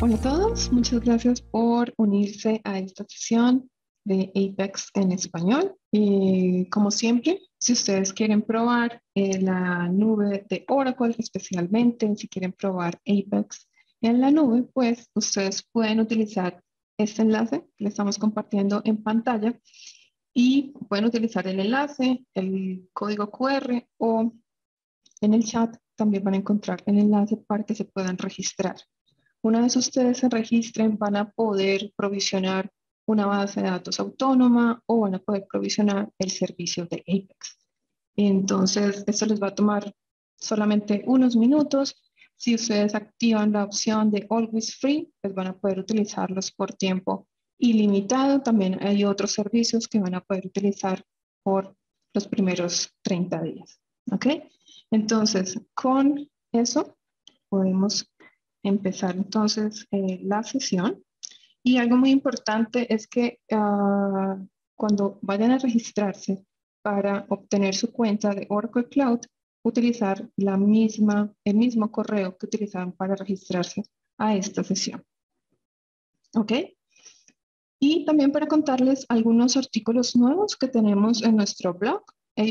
Hola a todos, muchas gracias por unirse a esta sesión de Apex en español. Y como siempre, si ustedes quieren probar la nube de Oracle, especialmente si quieren probar Apex en la nube, pues ustedes pueden utilizar este enlace que le estamos compartiendo en pantalla y pueden utilizar el enlace, el código QR o en el chat también van a encontrar el enlace para que se puedan registrar. Una vez ustedes se registren, van a poder provisionar una base de datos autónoma o van a poder provisionar el servicio de Apex. Entonces, esto les va a tomar solamente unos minutos. Si ustedes activan la opción de Always Free, pues van a poder utilizarlos por tiempo ilimitado. También hay otros servicios que van a poder utilizar por los primeros 30 días. ¿Ok? Entonces, con eso podemos empezar entonces la sesión. Y algo muy importante es que cuando vayan a registrarse para obtener su cuenta de Oracle Cloud, utilizar el mismo correo que utilizaban para registrarse a esta sesión. ¿Ok? Y también para contarles algunos artículos nuevos que tenemos en nuestro blog,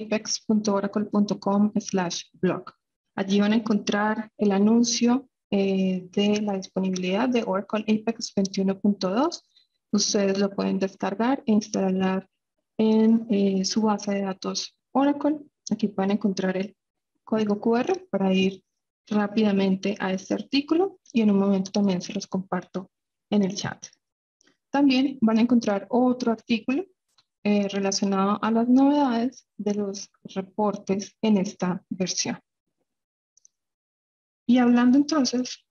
apex.oracle.com/blog. Allí van a encontrar el anuncio de la disponibilidad de Oracle Apex 21.2. Ustedes lo pueden descargar e instalar en su base de datos Oracle. Aquí pueden encontrar el código QR para ir rápidamente a este artículo y en un momento también se los comparto en el chat. También van a encontrar otro artículo relacionado a las novedades de los reportes en esta versión. Y hablando entonces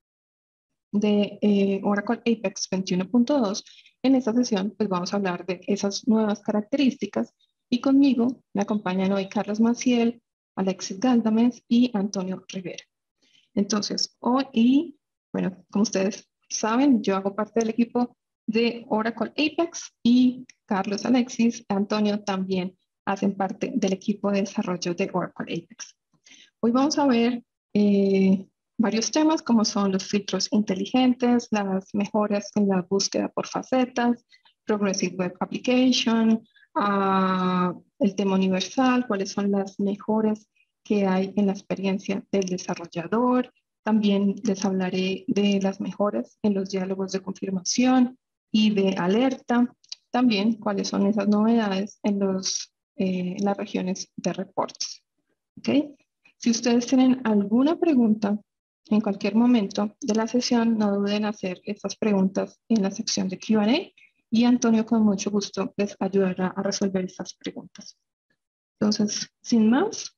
de Oracle Apex 21.2, en esta sesión pues vamos a hablar de esas nuevas características y conmigo me acompañan hoy Carlos Maciel, Alexis Galdames y Antonio Rivera. Entonces, hoy, bueno, como ustedes saben, yo hago parte del equipo de Oracle Apex y Carlos, Alexis, Antonio también hacen parte del equipo de desarrollo de Oracle Apex. Hoy vamos a ver varios temas como son los filtros inteligentes, las mejoras en la búsqueda por facetas, Progressive Web Application, el tema universal, cuáles son las mejoras que hay en la experiencia del desarrollador. También les hablaré de las mejoras en los diálogos de confirmación y de alerta. También cuáles son esas novedades en las regiones de reportes. ¿Okay? Si ustedes tienen alguna pregunta en cualquier momento de la sesión, no duden en hacer estas preguntas en la sección de Q&A y Antonio con mucho gusto les ayudará a resolver estas preguntas. Entonces, sin más,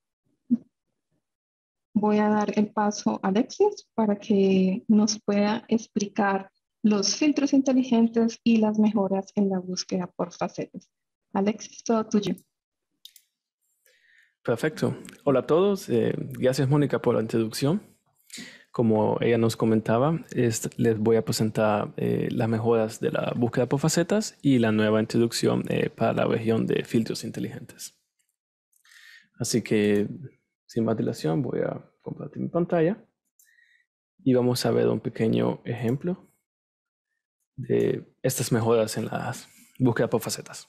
voy a dar el paso a Alexis para que nos pueda explicar los filtros inteligentes y las mejoras en la búsqueda por facetas. Alexis, todo tuyo. Perfecto. Hola a todos. Gracias, Mónica, por la introducción. Como ella nos comentaba, les voy a presentar las mejoras de la búsqueda por facetas y la nueva introducción para la región de filtros inteligentes. Así que, sin más dilación, voy a compartir mi pantalla y vamos a ver un pequeño ejemplo de estas mejoras en la búsqueda por facetas.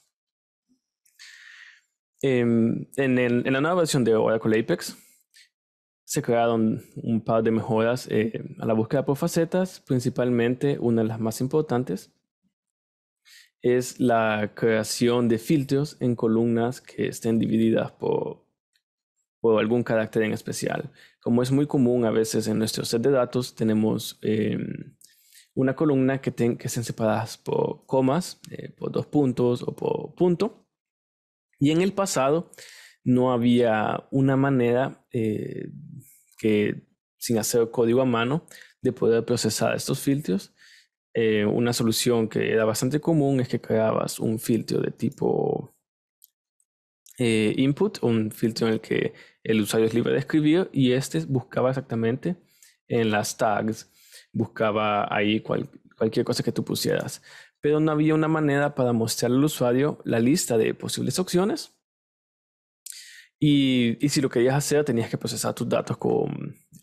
En la nueva versión de Oracle Apex se crearon un par de mejoras a la búsqueda por facetas. Principalmente, una de las más importantes es la creación de filtros en columnas que estén divididas por algún carácter en especial. Como es muy común a veces en nuestro set de datos, tenemos una columna que estén separadas por comas, por 2 puntos o por punto. Y en el pasado no había una manera que sin hacer código a mano de poder procesar estos filtros. Una solución que era bastante común es que creabas un filtro de tipo input, un filtro en el que el usuario es libre de escribir y buscaba exactamente en las tags, buscaba ahí cualquier cosa que tú pusieras. Pero no había una manera para mostrarle al usuario la lista de posibles opciones. Y si lo querías hacer, tenías que procesar tus datos con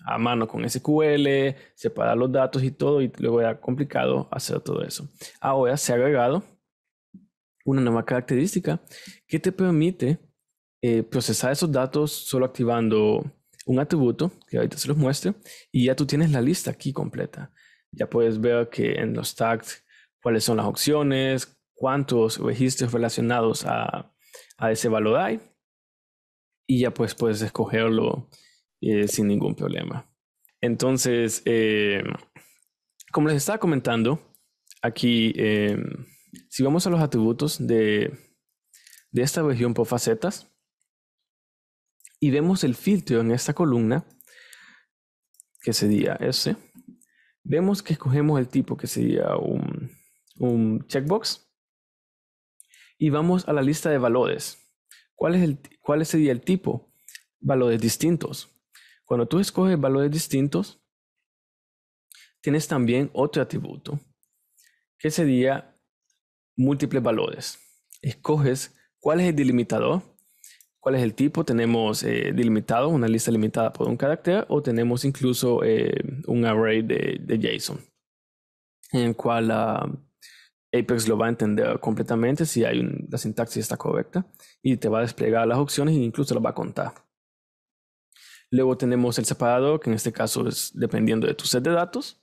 a mano con SQL, separar los datos y todo, y luego era complicado hacer todo eso. Ahora se ha agregado una nueva característica que te permite procesar esos datos solo activando un atributo, que ahorita se los muestre, y ya tú tienes la lista aquí completa. Ya puedes ver que en los tags cuáles son las opciones, cuántos registros relacionados a ese valor hay, y ya pues puedes escogerlo sin ningún problema. Entonces, como les estaba comentando, aquí, si vamos a los atributos de esta región por facetas, y vemos el filtro en esta columna, que sería ese, vemos que escogemos el tipo que sería un checkbox, y vamos a la lista de valores. ¿Cuál sería el tipo? Valores distintos. Cuando tú escoges valores distintos, tienes también otro atributo, que sería múltiples valores. Escoges cuál es el delimitador, cuál es el tipo. Tenemos delimitado, una lista limitada por un carácter, o tenemos incluso un array de JSON, en el cual Apex lo va a entender completamente si la sintaxis está correcta, y te va a desplegar las opciones e incluso las va a contar. Luego tenemos el separador, que en este caso es dependiendo de tu set de datos.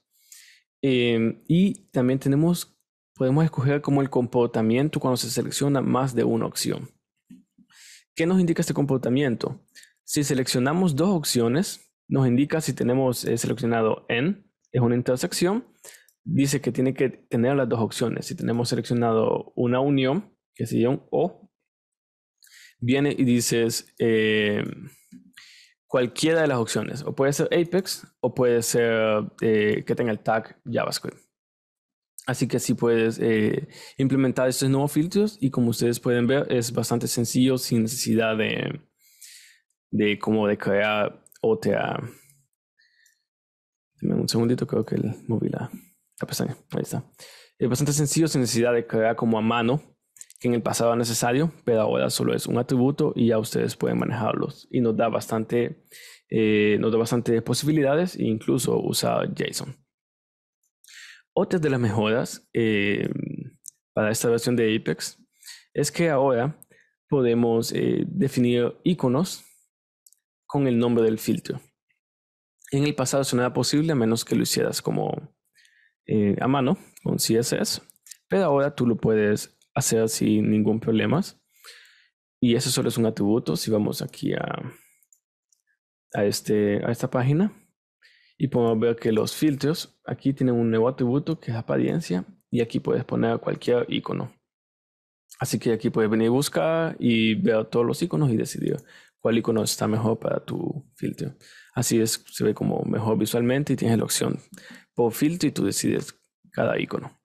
Y también podemos escoger como el comportamiento cuando se selecciona más de una opción. ¿Qué nos indica este comportamiento? Si seleccionamos dos opciones, nos indica si tenemos seleccionado n, es una intersección, dice que tiene que tener las dos opciones. Si tenemos seleccionado una unión, que sería un o, viene y dices cualquiera de las opciones, o puede ser Apex o puede ser que tenga el tag JavaScript. Así que así puedes implementar estos nuevos filtros, y como ustedes pueden ver es bastante sencillo sin necesidad de crear otra. Dame un segundito, creo que moví la pestaña. Ahí está. Es bastante sencillo sin necesidad de crear como a mano, que en el pasado era necesario, pero ahora solo es un atributo y ya ustedes pueden manejarlos, y nos da bastante posibilidades, e incluso usar JSON. Otra de las mejoras para esta versión de Apex es que ahora podemos definir iconos con el nombre del filtro. En el pasado eso no era posible a menos que lo hicieras como a mano con CSS, pero ahora tú lo puedes hacer sin ningún problema, y eso solo es un atributo. Si vamos aquí a esta página, y podemos ver que los filtros aquí tienen un nuevo atributo que es apariencia, y aquí puedes poner cualquier icono. Así que aquí puedes venir a buscar y ver todos los iconos y decidir cuál icono está mejor para tu filtro. Así se ve como mejor visualmente, y tienes la opción por filtro y tú decides cada icono.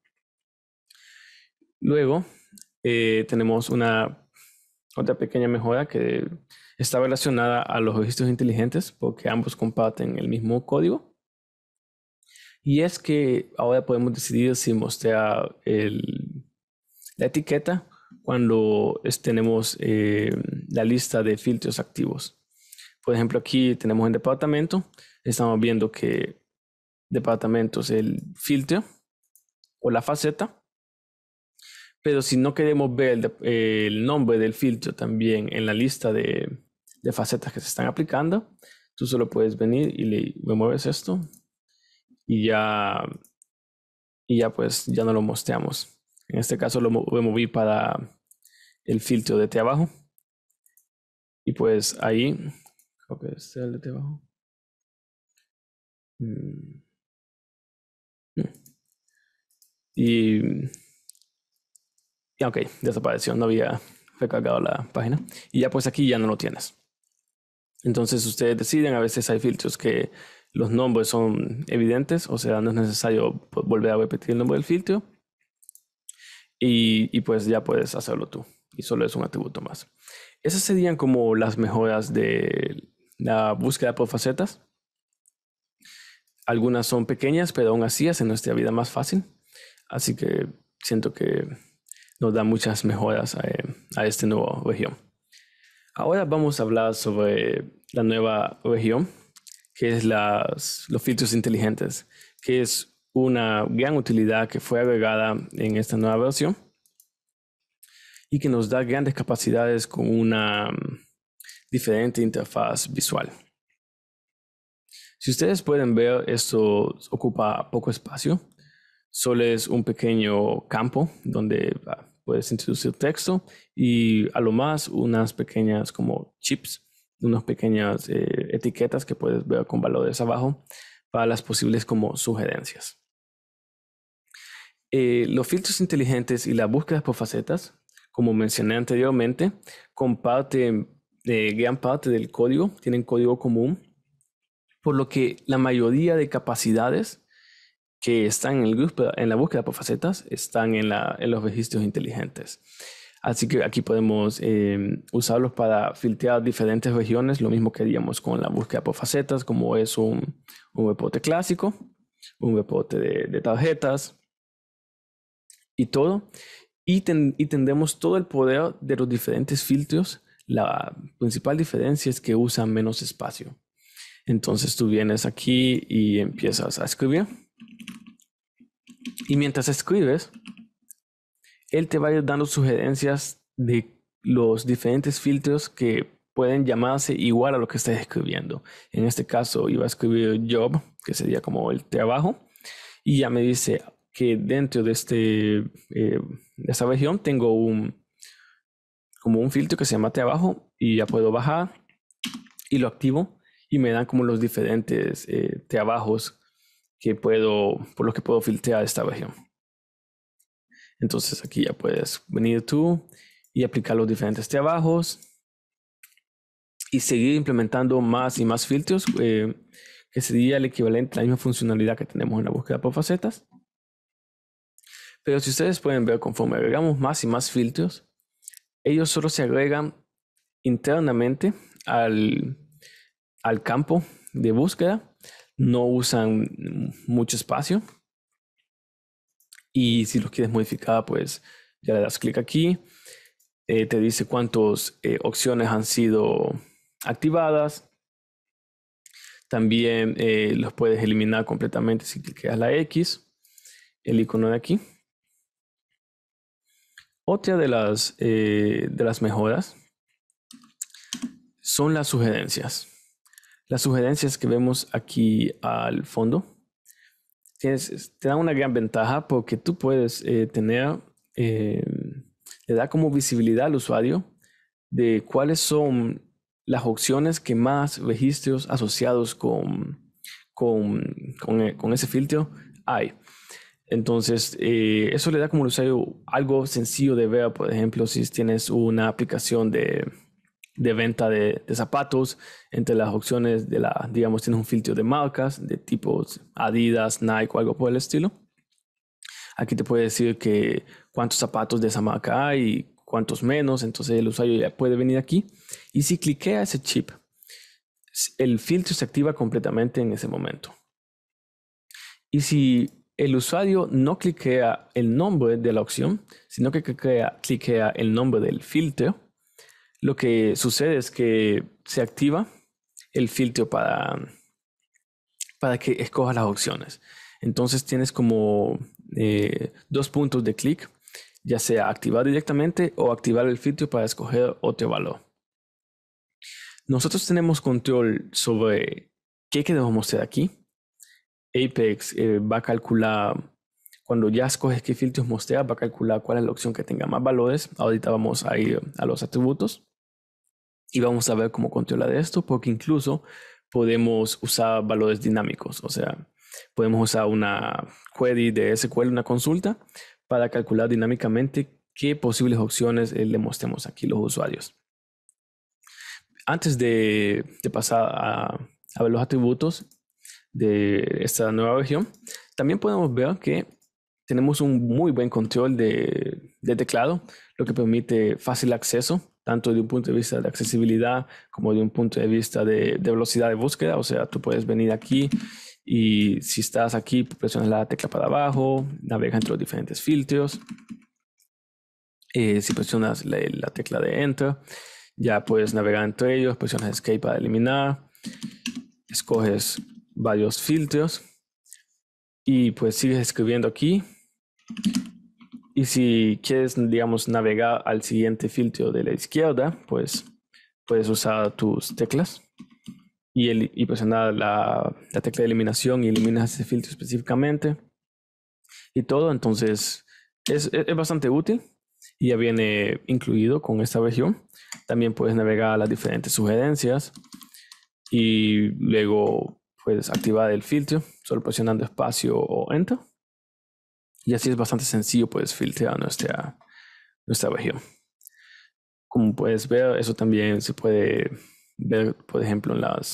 Luego tenemos otra pequeña mejora que está relacionada a los registros inteligentes, porque ambos comparten el mismo código. Y es que ahora podemos decidir si mostrar la etiqueta cuando tenemos la lista de filtros activos. Por ejemplo, aquí tenemos en departamento, estamos viendo que departamento es el filtro o la faceta. Pero si no queremos ver el nombre del filtro también en la lista de facetas que se están aplicando, tú solo puedes venir y le remueves esto, y ya pues ya no lo mostramos. En este caso lo removí para el filtro de abajo, y pues ahí creo que es el de abajo. Y ok, desapareció, no había recargado la página, y ya pues aquí ya no lo tienes. Entonces ustedes deciden, a veces hay filtros que los nombres son evidentes, o sea, no es necesario volver a repetir el nombre del filtro, y pues ya puedes hacerlo tú, y solo es un atributo más. Esas serían como las mejoras de la búsqueda por facetas. Algunas son pequeñas, pero aún así hacen nuestra vida más fácil. Así que siento que nos da muchas mejoras a esta nueva región. Ahora vamos a hablar sobre la nueva región, que es los filtros inteligentes, que es una gran utilidad que fue agregada en esta nueva versión y que nos da grandes capacidades con una diferente interfaz visual. Si ustedes pueden ver, esto ocupa poco espacio. Solo es un pequeño campo donde puedes introducir texto y a lo más unas pequeñas como chips, unas pequeñas etiquetas que puedes ver con valores abajo para las posibles como sugerencias. Los filtros inteligentes y la búsqueda por facetas, como mencioné anteriormente, comparten gran parte del código, tienen código común, por lo que la mayoría de capacidades que están en la búsqueda por facetas están en los registros inteligentes. Así que aquí podemos usarlos para filtrar diferentes regiones, lo mismo que haríamos con la búsqueda por facetas, como es un reporte clásico, un reporte de tarjetas y todo. Y tendremos todo el poder de los diferentes filtros. La principal diferencia es que usan menos espacio. Entonces tú vienes aquí y empiezas a escribir. Y mientras escribes, él te va a ir dando sugerencias de los diferentes filtros que pueden llamarse igual a lo que estás escribiendo. En este caso iba a escribir job, que sería como el trabajo. Y ya me dice que dentro de esta región tengo como un filtro que se llama trabajo y ya puedo bajar y lo activo y me dan como los diferentes trabajos por los que puedo filtrar esta región. Entonces aquí ya puedes venir tú y aplicar los diferentes trabajos y seguir implementando más y más filtros, que sería el equivalente a la misma funcionalidad que tenemos en la búsqueda por facetas. Pero si ustedes pueden ver, conforme agregamos más y más filtros, ellos solo se agregan internamente al campo de búsqueda, no usan mucho espacio. Y si lo quieres modificar, pues ya le das clic aquí. Te dice cuántas opciones han sido activadas. También los puedes eliminar completamente si clicas la X, el icono de aquí. Otra de las mejoras son las sugerencias. Las sugerencias que vemos aquí al fondo te dan una gran ventaja porque tú puedes le da como visibilidad al usuario de cuáles son las opciones que más registros asociados con ese filtro hay. Entonces, eso le da como al usuario algo sencillo de ver. Por ejemplo, si tienes una aplicación de venta de zapatos, entre las opciones digamos, tienes un filtro de marcas de tipos Adidas, Nike o algo por el estilo. Aquí te puede decir que cuántos zapatos de esa marca hay y cuántos menos. Entonces el usuario ya puede venir aquí y si cliquea ese chip, el filtro se activa completamente en ese momento. Y si el usuario no cliquea el nombre de la opción, sino que cliquea el nombre del filtro, lo que sucede es que se activa el filtro para que escojas las opciones. Entonces tienes como 2 puntos de clic, ya sea activar directamente o activar el filtro para escoger otro valor. Nosotros tenemos control sobre qué queremos mostrar aquí. Apex va a calcular, cuando ya escoges qué filtros mostrar, va a calcular cuál es la opción que tenga más valores. Ahorita vamos a ir a los atributos y vamos a ver cómo controlar esto, porque incluso podemos usar valores dinámicos. O sea, podemos usar una query de SQL, una consulta, para calcular dinámicamente qué posibles opciones le mostremos aquí a los usuarios. Antes de pasar a ver los atributos de esta nueva región, también podemos ver que tenemos un muy buen control de teclado, lo que permite fácil acceso, tanto de un punto de vista de accesibilidad como de un punto de vista de velocidad de búsqueda. O sea, tú puedes venir aquí y si estás aquí, presionas la tecla para abajo, navegas entre los diferentes filtros. Si presionas la tecla de Enter, ya puedes navegar entre ellos, presionas Escape para eliminar. escoges varios filtros y pues sigues escribiendo aquí. Y si quieres, digamos, navegar al siguiente filtro de la izquierda, pues puedes usar tus teclas y presionar la tecla de eliminación y eliminas ese filtro específicamente y todo. Entonces es bastante útil y ya viene incluido con esta región. También puedes navegar a las diferentes sugerencias y luego puedes activar el filtro solo presionando espacio o enter. Y así es bastante sencillo, puedes filtrar nuestra región. Como puedes ver, eso también se puede ver, por ejemplo,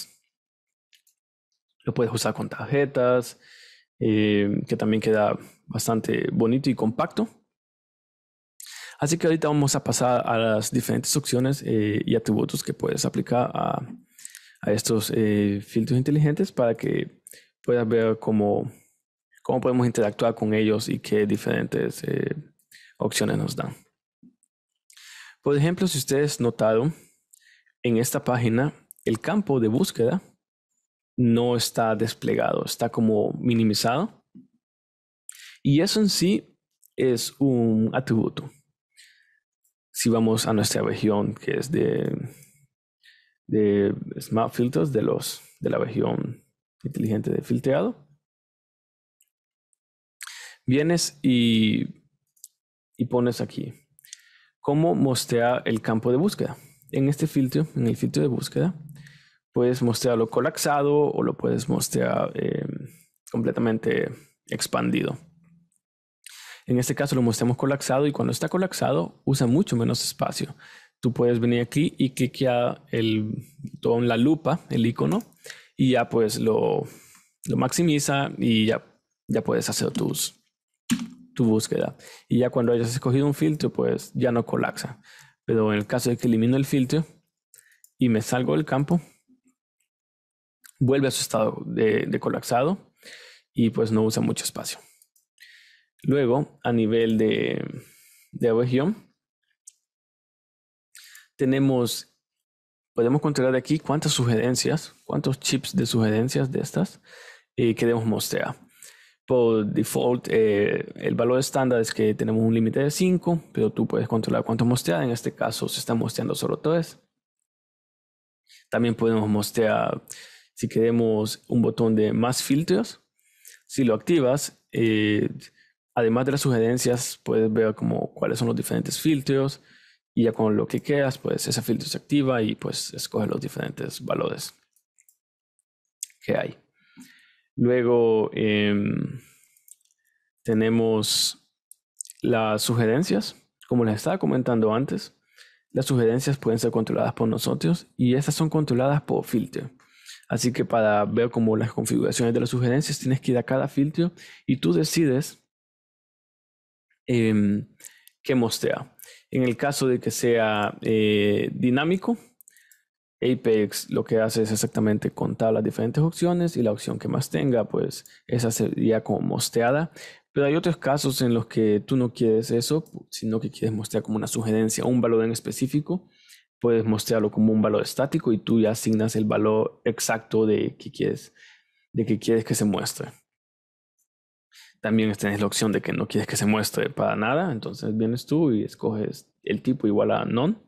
lo puedes usar con tarjetas, que también queda bastante bonito y compacto. Así que ahorita vamos a pasar a las diferentes opciones y atributos que puedes aplicar a estos filtros inteligentes para que puedas ver cómo podemos interactuar con ellos y qué diferentes opciones nos dan. Por ejemplo, si ustedes notaron, en esta página el campo de búsqueda no está desplegado, está como minimizado. Y eso en sí es un atributo. Si vamos a nuestra región que es de Smart Filters, de la región inteligente de filtrado, vienes y pones aquí cómo mostrar el campo de búsqueda. En este filtro, en el filtro de búsqueda, puedes mostrarlo colapsado o lo puedes mostrar completamente expandido. En este caso lo mostramos colapsado y cuando está colapsado usa mucho menos espacio. Tú puedes venir aquí y cliquear con la lupa, el icono, y ya pues lo maximiza y ya puedes hacer tu búsqueda. Y ya cuando hayas escogido un filtro, pues ya no colapsa. Pero en el caso de que elimino el filtro y me salgo del campo, vuelve a su estado de colapsado y pues no usa mucho espacio. Luego, a nivel de región, podemos controlar aquí cuántas sugerencias, cuántos chips de sugerencias de estas queremos mostrar. Por default, el valor estándar es que tenemos un límite de 5, pero tú puedes controlar cuánto mostrar. En este caso se está mostrando solo 3. También podemos mostrar, si queremos, un botón de más filtros. Si lo activas, además de las sugerencias, puedes ver como cuáles son los diferentes filtros y ya con lo que quieras, pues ese filtro se activa y pues escoge los diferentes valores que hay. Luego tenemos las sugerencias. Como les estaba comentando antes, las sugerencias pueden ser controladas por nosotros y estas son controladas por filtro. Así que para ver como las configuraciones de las sugerencias tienes que ir a cada filtro y tú decides qué mostrar. En el caso de que sea dinámico, Apex lo que hace es exactamente contar las diferentes opciones y la opción que más tenga, pues esa sería como mostrada. Pero hay otros casos en los que tú no quieres eso, sino que quieres mostrar como una sugerencia, un valor en específico. Puedes mostrarlo como un valor estático y tú ya asignas el valor exacto de que quieres que se muestre. También tienes la opción de que no quieres que se muestre para nada, entonces vienes tú y escoges el tipo igual a none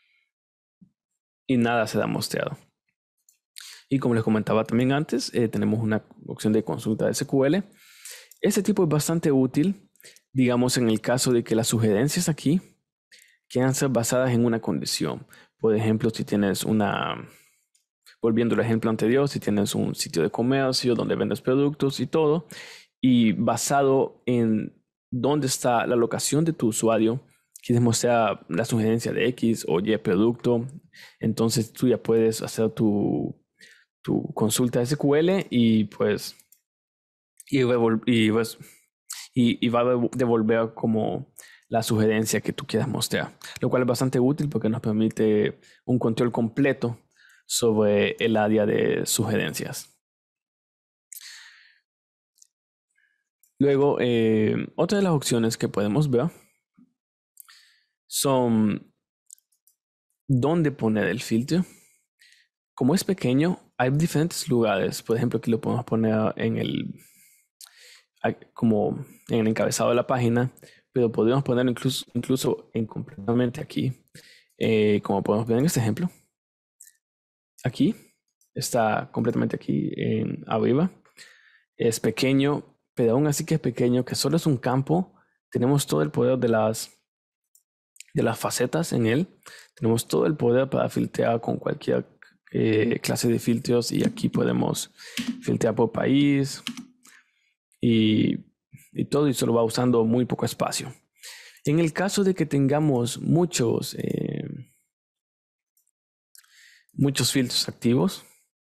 y nada se da mostrado. Y como les comentaba también antes, tenemos una opción de consulta de SQL. Este tipo es bastante útil, digamos, en el caso de que las sugerencias aquí quieran ser basadas en una condición. Por ejemplo, si tienes volviendo al ejemplo anterior, si tienes un sitio de comercio donde vendes productos y todo, y basado en dónde está la locación de tu usuario, quieres mostrar la sugerencia de X o Y producto, entonces tú ya puedes hacer tu consulta SQL y pues va a devolver como la sugerencia que tú quieras mostrar, lo cual es bastante útil porque nos permite un control completo sobre el área de sugerencias. Luego, otra de las opciones que podemos ver son dónde poner el filtro. Como es pequeño, hay diferentes lugares. Por ejemplo, aquí lo podemos poner como en el encabezado de la página, pero podríamos ponerlo incluso completamente aquí. Como podemos ver en este ejemplo. Aquí, está completamente aquí en arriba. Es pequeño, pero aún así que es pequeño, que solo es un campo. Tenemos todo el poder de las facetas en él. Tenemos todo el poder para filtrar con cualquier clase de filtros, y aquí podemos filtrar por país y todo, y solo va usando muy poco espacio. En el caso de que tengamos muchos filtros activos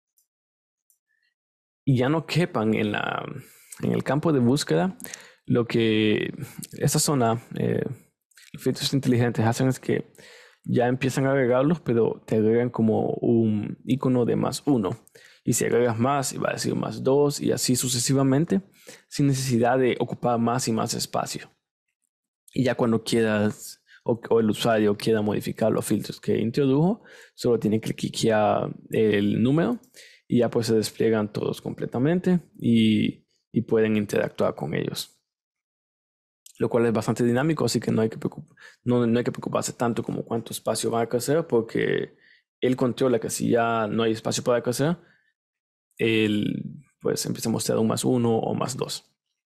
y ya no quepan en el campo de búsqueda, lo que esta zona, los filtros inteligentes hacen es que ya empiezan a agregarlos, pero te agregan como un icono de +1. Y si agregas más, va a decir +2, y así sucesivamente, sin necesidad de ocupar más y más espacio. Y ya cuando quieras, o el usuario quiera modificar los filtros que introdujo, solo tiene que cliquear el número y ya pues se despliegan todos completamente y pueden interactuar con ellos. Lo cual es bastante dinámico, así que no hay que preocuparse tanto como cuánto espacio va a crecer, porque él controla que si ya no hay espacio para crecer, él pues empieza a mostrar un +1 o +2.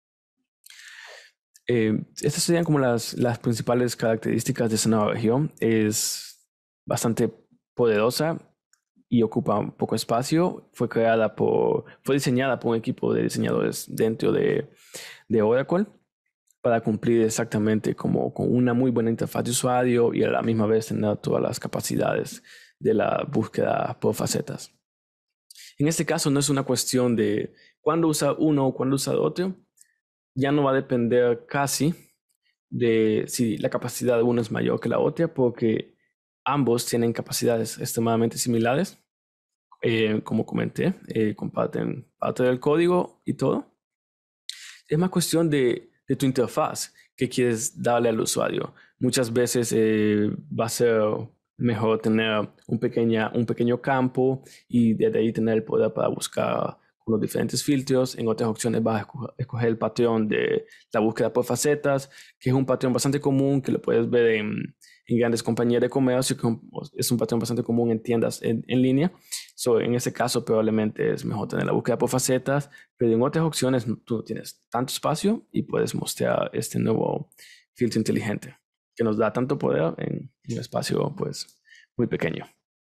Estas serían como las principales características de esta nueva región. Es bastante poderosa y ocupa poco espacio. Fue diseñada por un equipo de diseñadores dentro de Oracle, para cumplir exactamente como con una muy buena interfaz de usuario y a la misma vez tener todas las capacidades de la búsqueda por facetas. En este caso no es una cuestión de cuándo usar uno o cuándo usar otro. Ya no va a depender casi de si la capacidad de uno es mayor que la otra, porque ambos tienen capacidades extremadamente similares. Como comenté, comparten parte del código y todo. Es más cuestión de tu interfaz que quieres darle al usuario. Muchas veces va a ser mejor tener un pequeño campo y desde ahí tener el poder para buscar con los diferentes filtros. En otras opciones vas a escoger el patrón de la búsqueda por facetas, que es un patrón bastante común que lo puedes ver en grandes compañías de comercio, que es un patrón bastante común en tiendas en línea. En ese caso probablemente es mejor tener la búsqueda por facetas, pero en otras opciones tú no tienes tanto espacio y puedes mostrar este nuevo filtro inteligente que nos da tanto poder en un espacio pues muy pequeño.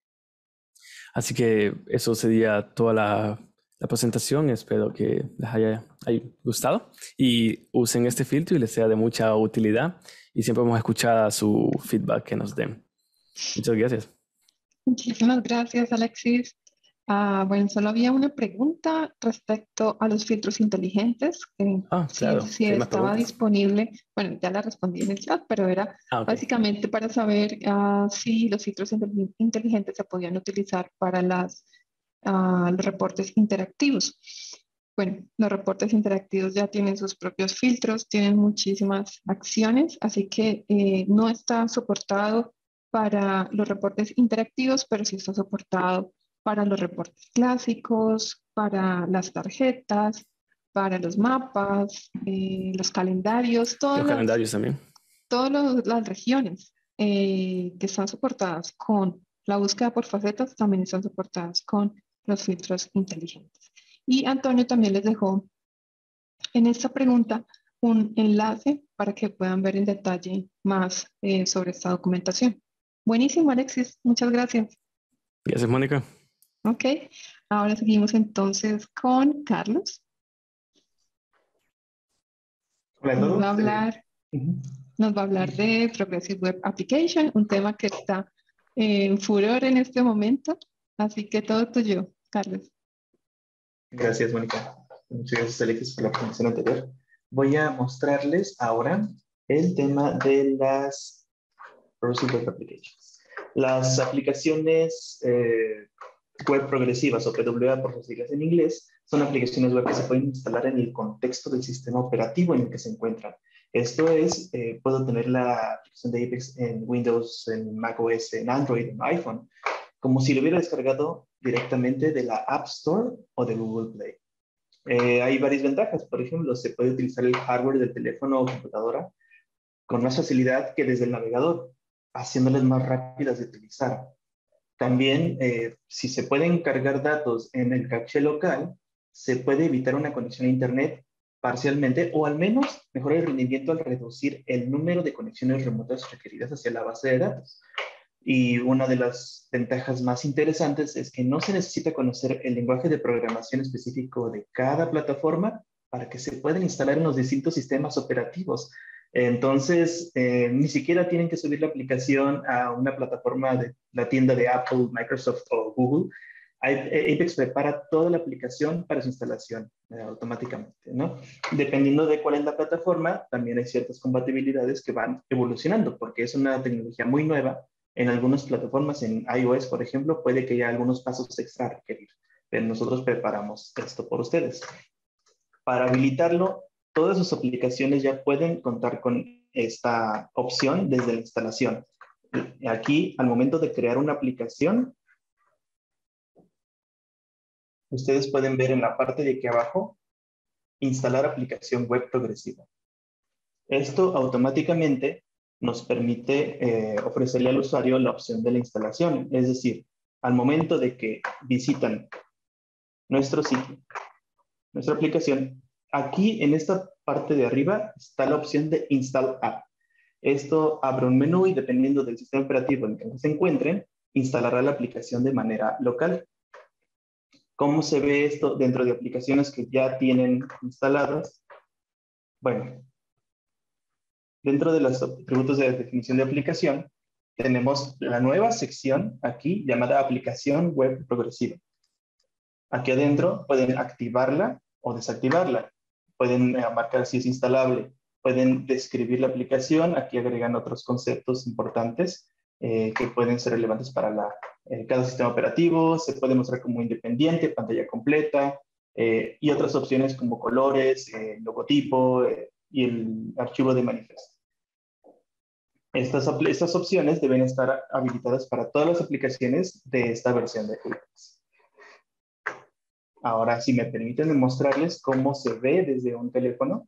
Así que eso sería toda la presentación. Espero que les haya gustado y usen este filtro y les sea de mucha utilidad, y siempre vamos a escuchar su feedback que nos den. Muchas gracias. Muchísimas gracias, Alexis. Bueno, solo había una pregunta respecto a los filtros inteligentes. Claro. Si ¿Hay más estaba preguntas? disponible, bueno, ya la respondí en el chat, pero era Ok. básicamente para saber si los filtros inteligentes se podían utilizar para los reportes interactivos. Bueno, los reportes interactivos ya tienen sus propios filtros, tienen muchísimas acciones, así que no está soportado para los reportes interactivos, pero sí está soportado para los reportes clásicos, para las tarjetas, para los mapas, los calendarios, Los calendarios también. todas las regiones que están soportadas con la búsqueda por facetas también están soportadas con los filtros inteligentes. Y Antonio también les dejó en esta pregunta un enlace para que puedan ver en detalle más sobre esta documentación. Buenísimo, Alexis. Muchas gracias. Gracias, Mónica. Ok, ahora seguimos entonces con Carlos. Hola a Nos todos. va a hablar, nos va a hablar de Progressive Web Application, un tema que está en furor en este momento. Así que todo tuyo, Carlos. Gracias, Mónica. Muchas gracias, Alexis, por la presentación anterior. Voy a mostrarles ahora el tema de las Progressive Web Applications. Las aplicaciones web progresivas, o PWA por sus siglas en inglés, son aplicaciones web que se pueden instalar en el contexto del sistema operativo en el que se encuentran. Esto es, puedo tener la aplicación de Apex en Windows, en macOS, en Android, en iPhone. como si lo hubiera descargado directamente de la App Store o de Google Play. Hay varias ventajas. Por ejemplo, se puede utilizar el hardware del teléfono o computadora con más facilidad que desde el navegador, haciéndoles más rápidas de utilizar. También, si se pueden cargar datos en el caché local, se puede evitar una conexión a Internet parcialmente o al menos mejorar el rendimiento al reducir el número de conexiones remotas requeridas hacia la base de datos. Y una de las ventajas más interesantes es que no se necesita conocer el lenguaje de programación específico de cada plataforma para que se puedan instalar en los distintos sistemas operativos. Entonces, ni siquiera tienen que subir la aplicación a una plataforma de la tienda de Apple, Microsoft o Google. Apex prepara toda la aplicación para su instalación automáticamente, ¿no? Dependiendo de cuál es la plataforma, también hay ciertas compatibilidades que van evolucionando, porque es una tecnología muy nueva. En algunas plataformas, en iOS, por ejemplo, puede que haya algunos pasos extra a requerir, pero nosotros preparamos esto por ustedes. Para habilitarlo, todas sus aplicaciones ya pueden contar con esta opción desde la instalación. Aquí, al momento de crear una aplicación, ustedes pueden ver en la parte de aquí abajo, instalar aplicación web progresiva. Esto automáticamente nos permite ofrecerle al usuario la opción de la instalación. Es decir, al momento de que visitan nuestro sitio, nuestra aplicación, aquí en esta parte de arriba está la opción de Install App. Esto abre un menú y dependiendo del sistema operativo en que se encuentren, instalará la aplicación de manera local. ¿Cómo se ve esto dentro de aplicaciones que ya tienen instaladas? Bueno, dentro de los atributos de definición de aplicación, tenemos la nueva sección aquí llamada aplicación web progresiva. Aquí adentro pueden activarla o desactivarla. Pueden marcar si es instalable. Pueden describir la aplicación. Aquí agregan otros conceptos importantes que pueden ser relevantes para cada sistema operativo. Se puede mostrar como independiente, pantalla completa y otras opciones como colores, logotipo y el archivo de manifiesto. Estas opciones deben estar habilitadas para todas las aplicaciones de esta versión de Apex. Ahora, si me permiten mostrarles cómo se ve desde un teléfono.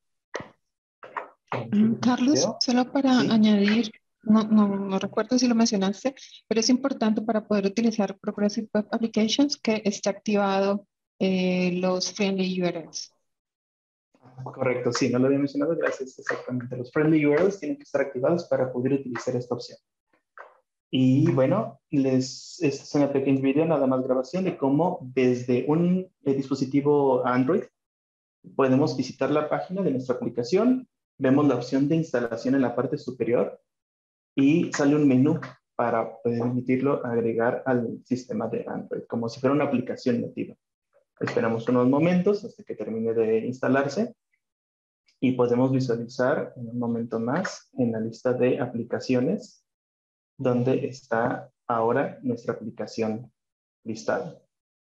Carlos, solo para ¿Sí? añadir, no recuerdo si lo mencionaste, pero es importante para poder utilizar Progressive Web Applications que esté activado los friendly URLs. Correcto, sí, no lo había mencionado, gracias, exactamente. Los friendly URLs tienen que estar activados para poder utilizar esta opción. Y bueno, esta es una pequeña video, nada más grabación de cómo desde un dispositivo Android podemos visitar la página de nuestra aplicación, vemos la opción de instalación en la parte superior y sale un menú para permitirlo agregar al sistema de Android, como si fuera una aplicación nativa. Esperamos unos momentos hasta que termine de instalarse y podemos visualizar en un momento más en la lista de aplicaciones donde está ahora nuestra aplicación listada.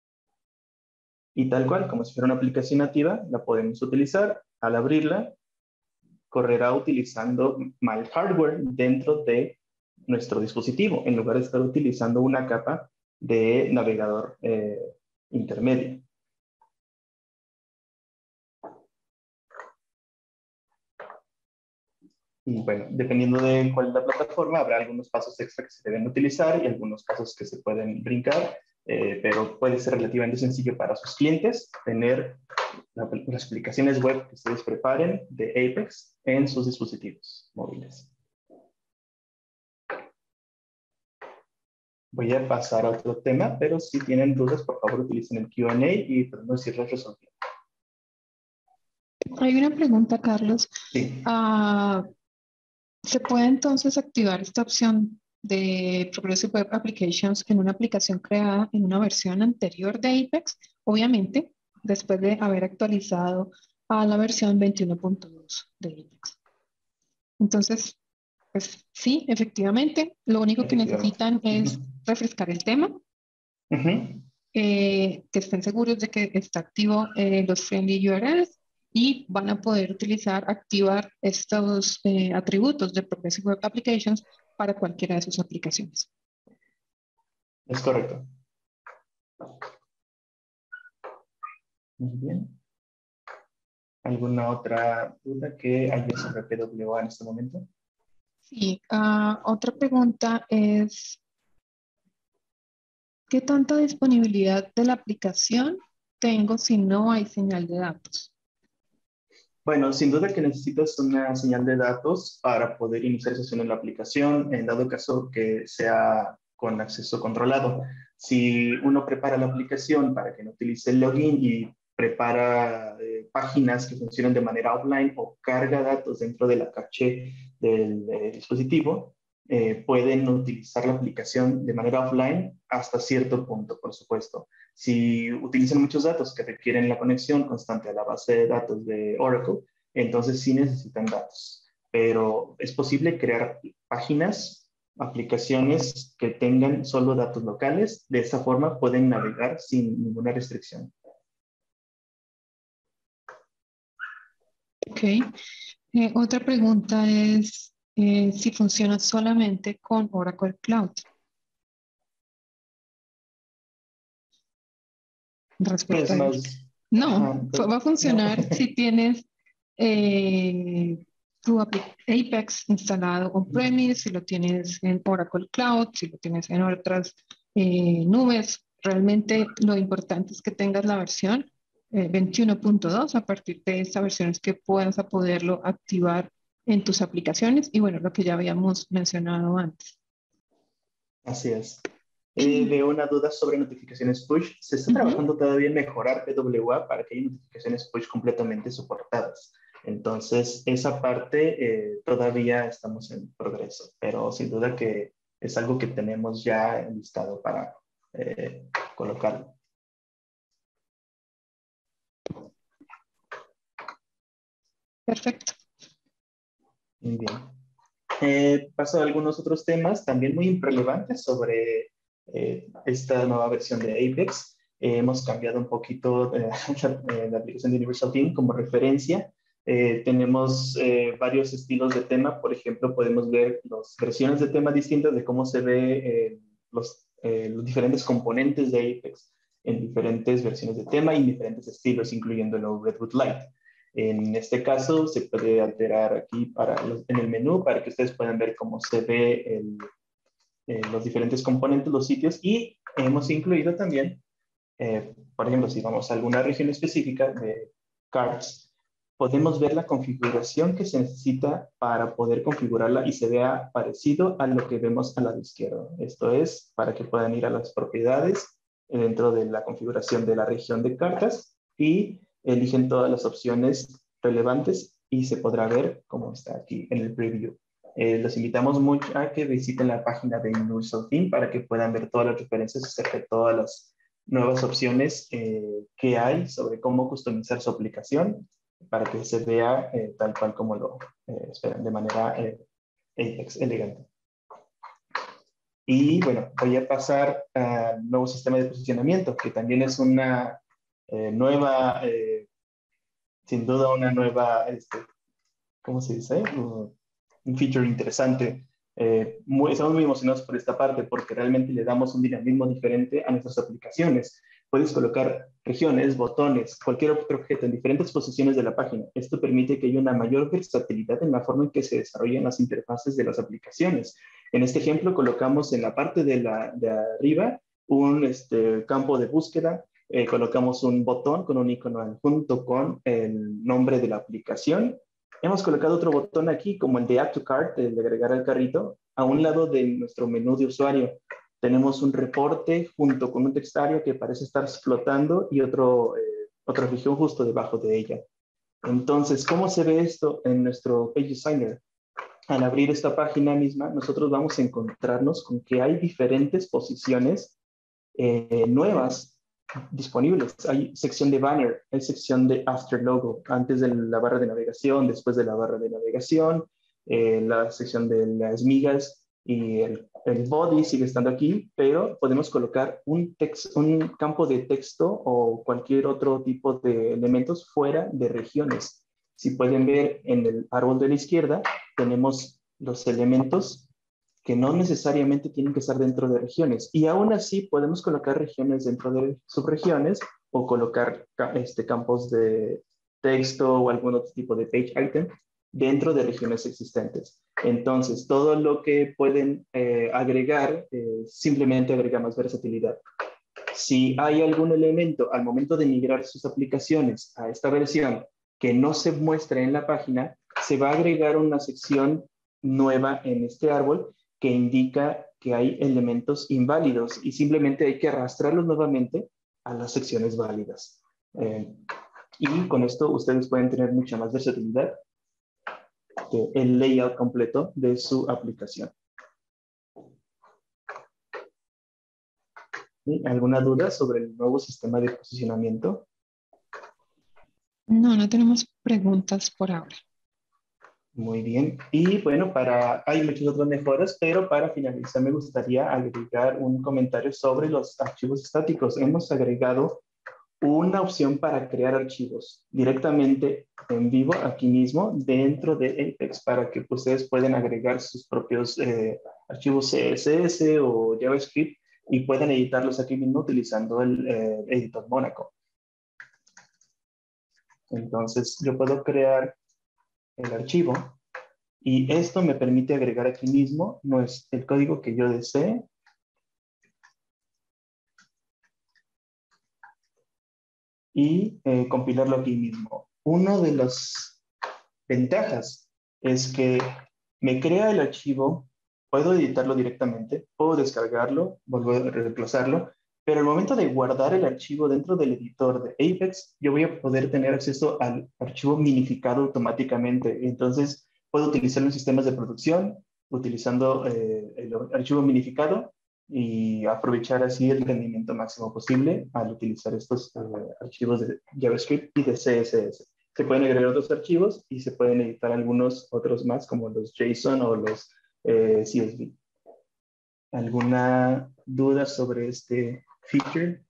Y tal cual, como si fuera una aplicación nativa, la podemos utilizar. Al abrirla, correrá utilizando My Hardware dentro de nuestro dispositivo, en lugar de estar utilizando una capa de navegador intermedio. Y bueno, dependiendo de cuál es la plataforma, habrá algunos pasos extra que se deben utilizar y algunos pasos que se pueden brincar, pero puede ser relativamente sencillo para sus clientes tener las aplicaciones web que ustedes preparen de Apex en sus dispositivos móviles. Voy a pasar a otro tema, pero si tienen dudas, por favor utilicen el Q&A y podemos irlas resolviendo. Hay una pregunta, Carlos. Sí. ¿Se puede entonces activar esta opción de Progressive Web Applications en una aplicación creada en una versión anterior de Apex? Obviamente, después de haber actualizado a la versión 21.2 de Apex. Entonces, pues sí, efectivamente, lo único que necesitan es refrescar el tema, que estén seguros de que está activo los friendly URLs y van a poder activar estos atributos de Progressive Web Applications para cualquiera de sus aplicaciones. Es correcto. Muy bien. ¿Alguna otra duda que haya sobre PWA en este momento? Sí, otra pregunta es, ¿qué tanta disponibilidad de la aplicación tengo si no hay señal de datos? Bueno, sin duda que necesitas una señal de datos para poder iniciar sesión en la aplicación, en dado caso que sea con acceso controlado. Si uno prepara la aplicación para que no utilice el login y prepara páginas que funcionen de manera offline o carga datos dentro de la caché del dispositivo, pueden utilizar la aplicación de manera offline hasta cierto punto, por supuesto. Si utilizan muchos datos que requieren la conexión constante a la base de datos de Oracle, entonces sí necesitan datos. Pero es posible crear páginas, aplicaciones que tengan solo datos locales. De esta forma pueden navegar sin ninguna restricción. Ok. Otra pregunta es si funciona solamente con Oracle Cloud. Es Respuesta es más, no, ajá, va a no. funcionar si tienes tu Apex instalado on-premise, si lo tienes en Oracle Cloud, si lo tienes en otras nubes. Realmente lo importante es que tengas la versión 21.2. A partir de esta versión es que puedas a poderlo activar en tus aplicaciones y bueno, lo que ya habíamos mencionado antes. Así es. Veo una duda sobre notificaciones push. Se está Ujú. trabajando todavía en mejorar PWA para que haya notificaciones push completamente soportadas. Entonces, esa parte todavía estamos en progreso, pero sin duda que es algo que tenemos ya enlistado para colocarlo. Perfecto. Muy bien. Paso a algunos otros temas también muy relevantes sobre esta nueva versión de Apex. Hemos cambiado un poquito la aplicación de Universal Theme como referencia. Tenemos varios estilos de tema. Por ejemplo, podemos ver las versiones de tema distintas de cómo se ve los diferentes componentes de Apex en diferentes versiones de tema y en diferentes estilos, incluyendo el Redwood Light. En este caso, se puede alterar aquí en el menú para que ustedes puedan ver cómo se ve los diferentes componentes, los sitios, y hemos incluido también, por ejemplo, si vamos a alguna región específica de cards, podemos ver la configuración que se necesita para poder configurarla y se vea parecido a lo que vemos al lado izquierdo. Esto es para que puedan ir a las propiedades dentro de la configuración de la región de cartas y eligen todas las opciones relevantes y se podrá ver cómo está aquí en el preview. Los invitamos mucho a que visiten la página de Universal Theme para que puedan ver todas las referencias acerca de todas las nuevas opciones que hay sobre cómo customizar su aplicación para que se vea tal cual como lo esperan, de manera Apex elegante. Y bueno, voy a pasar al nuevo sistema de posicionamiento, que también es una nueva, sin duda una nueva, ¿cómo se dice? Un feature interesante. Estamos muy emocionados por esta parte porque realmente le damos un dinamismo diferente a nuestras aplicaciones. Puedes colocar regiones, botones, cualquier otro objeto en diferentes posiciones de la página. Esto permite que haya una mayor versatilidad en la forma en que se desarrollan las interfaces de las aplicaciones. En este ejemplo, colocamos en la parte de arriba un campo de búsqueda, colocamos un botón con un icono adjunto con el nombre de la aplicación. Hemos colocado otro botón aquí, como el de Add to Cart, el de agregar al carrito. A un lado de nuestro menú de usuario tenemos un reporte junto con un textario que parece estar flotando y otra región justo debajo de ella. Entonces, ¿cómo se ve esto en nuestro Page Designer? Al abrir esta página misma, nosotros vamos a encontrarnos con que hay diferentes posiciones nuevas disponibles. Hay sección de banner, hay sección de after logo, antes de la barra de navegación, después de la barra de navegación, la sección de las migas y el body sigue estando aquí, pero podemos colocar un campo de texto o cualquier otro tipo de elementos fuera de regiones. Si pueden ver en el árbol de la izquierda, tenemos los elementos que no necesariamente tienen que estar dentro de regiones. Y aún así podemos colocar regiones dentro de subregiones o colocar campos de texto o algún otro tipo de page item dentro de regiones existentes. Entonces, todo lo que pueden agregar, simplemente agrega más versatilidad. Si hay algún elemento al momento de migrar sus aplicaciones a esta versión que no se muestre en la página, se va a agregar una sección nueva en este árbol que indica que hay elementos inválidos y simplemente hay que arrastrarlos nuevamente a las secciones válidas. Y con esto ustedes pueden tener mucha más versatilidad que el layout completo de su aplicación. ¿Sí? ¿Alguna duda sobre el nuevo sistema de posicionamiento? No, no tenemos preguntas por ahora. Muy bien. Y bueno, hay muchas otras mejoras, pero para finalizar me gustaría agregar un comentario sobre los archivos estáticos. Hemos agregado una opción para crear archivos directamente en vivo aquí mismo dentro de Apex para que ustedes puedan agregar sus propios archivos CSS o JavaScript y puedan editarlos aquí mismo utilizando el editor Monaco. Entonces yo puedo crear el archivo y esto me permite agregar aquí mismo el código que yo desee. Y compilarlo aquí mismo. Una de las ventajas es que me crea el archivo, puedo editarlo directamente, puedo descargarlo, volver a reemplazarlo, pero al momento de guardar el archivo dentro del editor de Apex, yo voy a poder tener acceso al archivo minificado automáticamente. Entonces, puedo utilizarlo en sistemas de producción, utilizando el archivo minificado y aprovechar así el rendimiento máximo posible al utilizar estos archivos de JavaScript y de CSS. Se pueden agregar otros archivos y se pueden editar algunos otros más, como los JSON o los CSV. ¿Alguna duda sobre este feature?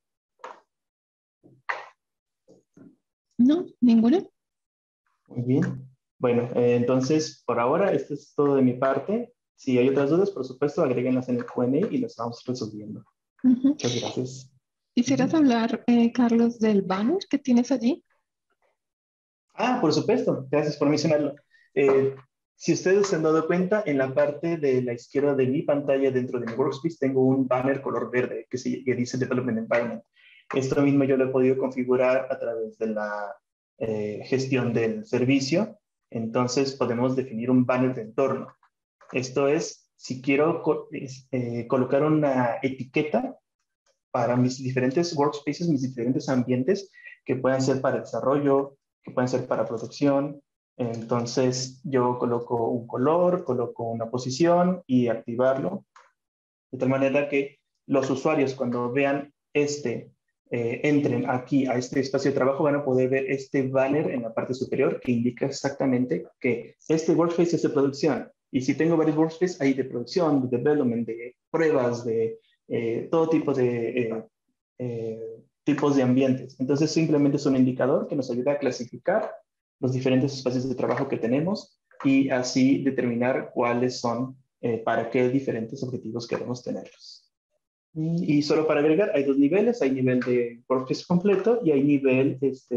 No, ninguna. Muy bien. Bueno, entonces, por ahora, esto es todo de mi parte. Si hay otras dudas, por supuesto, agréguenlas en el Q&A y las vamos resolviendo. Muchas gracias. ¿Quisieras hablar, Carlos, del banner que tienes allí? Ah, por supuesto. Gracias por mencionarlo. Si ustedes se han dado cuenta, en la parte de la izquierda de mi pantalla, dentro de mi workspace, tengo un banner color verde que dice Development Environment. Esto mismo yo lo he podido configurar a través de la gestión del servicio. Entonces podemos definir un banner de entorno. Esto es, si quiero colocar una etiqueta para mis diferentes workspaces, mis diferentes ambientes, que puedan ser para desarrollo, que pueden ser para producción. Entonces yo coloco un color, coloco una posición y activarlo, de tal manera que los usuarios cuando vean entren aquí a este espacio de trabajo, van a poder ver este banner en la parte superior que indica exactamente que este workspace es de producción. Y si tengo varios workspaces, hay de producción, de development, de pruebas, de todo tipo de tipos de ambientes. Entonces simplemente es un indicador que nos ayuda a clasificar los diferentes espacios de trabajo que tenemos y así determinar cuáles son, para qué diferentes objetivos queremos tenerlos. Y solo para agregar, hay dos niveles, hay nivel de workspace completo y hay nivel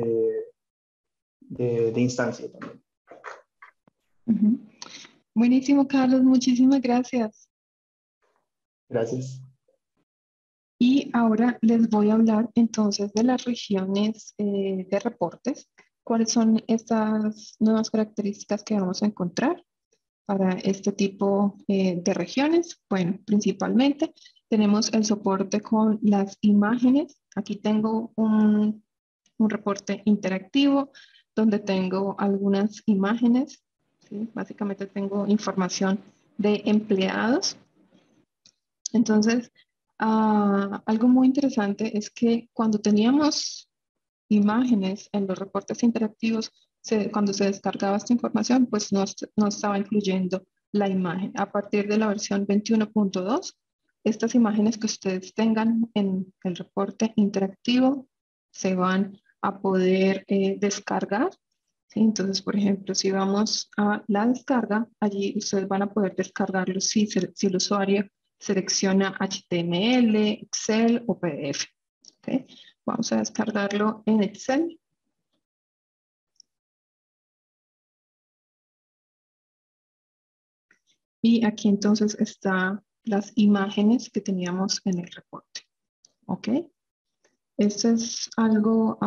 de instancia también. Buenísimo, Carlos, muchísimas gracias. Gracias. Y ahora les voy a hablar entonces de las regiones de reportes. ¿Cuáles son estas nuevas características que vamos a encontrar para este tipo de regiones? Bueno, principalmente tenemos el soporte con las imágenes. Aquí tengo un reporte interactivo donde tengo algunas imágenes, ¿sí? Básicamente tengo información de empleados. Entonces, algo muy interesante es que cuando teníamos imágenes en los reportes interactivos, cuando se descargaba esta información, pues no estaba incluyendo la imagen. A partir de la versión 21.2, estas imágenes que ustedes tengan en el reporte interactivo se van a poder descargar ¿sí? Entonces, por ejemplo, si vamos a la descarga, allí ustedes van a poder descargarlo si el usuario selecciona HTML, Excel o PDF. ¿Okay? Vamos a descargarlo en Excel. Y aquí entonces están las imágenes que teníamos en el reporte. ¿Ok? Esto es algo